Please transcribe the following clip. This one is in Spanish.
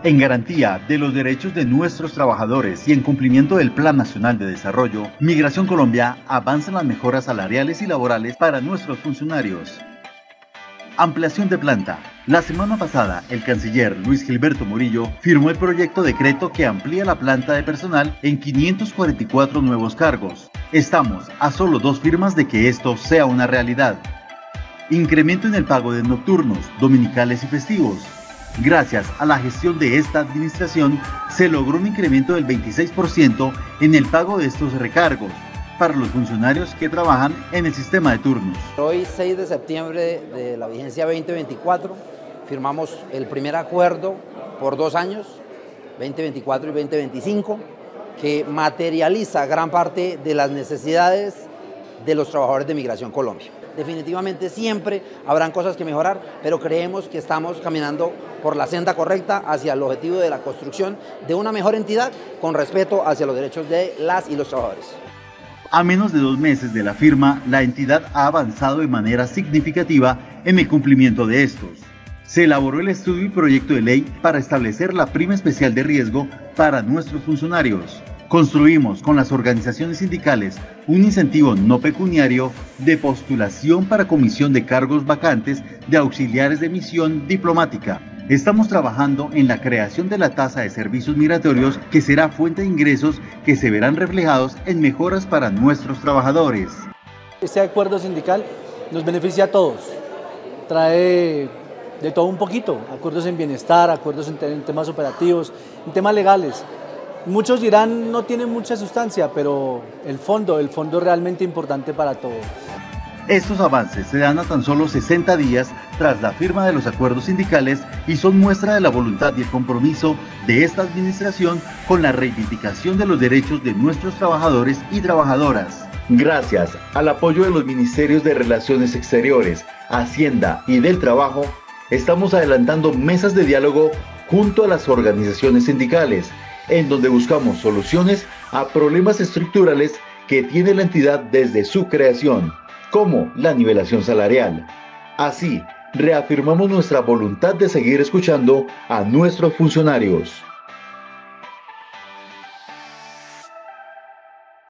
En garantía de los derechos de nuestros trabajadores y en cumplimiento del Plan Nacional de Desarrollo, Migración Colombia avanza en las mejoras salariales y laborales para nuestros funcionarios. Ampliación de planta. La semana pasada, el canciller Luis Gilberto Murillo firmó el proyecto de decreto que amplía la planta de personal en 544 nuevos cargos. Estamos a solo 2 firmas de que esto sea una realidad. Incremento en el pago de nocturnos, dominicales y festivos. Gracias a la gestión de esta administración, se logró un incremento del 26% en el pago de estos recargos para los funcionarios que trabajan en el sistema de turnos. Hoy, 6 de septiembre de la vigencia 2024, firmamos el primer acuerdo por 2 años, 2024 y 2025, que materializa gran parte de las necesidades de los trabajadores de Migración Colombia. Definitivamente siempre habrán cosas que mejorar, pero creemos que estamos caminando por la senda correcta hacia el objetivo de la construcción de una mejor entidad con respeto hacia los derechos de las y los trabajadores. A menos de 2 meses de la firma, la entidad ha avanzado de manera significativa en el cumplimiento de estos. Se elaboró el estudio y proyecto de ley para establecer la prima especial de riesgo para nuestros funcionarios. Construimos con las organizaciones sindicales un incentivo no pecuniario de postulación para comisión de cargos vacantes de auxiliares de misión diplomática. Estamos trabajando en la creación de la tasa de servicios migratorios que será fuente de ingresos que se verán reflejados en mejoras para nuestros trabajadores. Este acuerdo sindical nos beneficia a todos, trae de todo un poquito, acuerdos en bienestar, acuerdos en temas operativos, en temas legales. Muchos dirán no tiene mucha sustancia, pero el fondo es realmente importante para todos. Estos avances se dan a tan solo 60 días tras la firma de los acuerdos sindicales y son muestra de la voluntad y el compromiso de esta administración con la reivindicación de los derechos de nuestros trabajadores y trabajadoras. Gracias al apoyo de los Ministerios de Relaciones Exteriores, Hacienda y del Trabajo, estamos adelantando mesas de diálogo junto a las organizaciones sindicales, en donde buscamos soluciones a problemas estructurales que tiene la entidad desde su creación, como la nivelación salarial. Así, reafirmamos nuestra voluntad de seguir escuchando a nuestros funcionarios.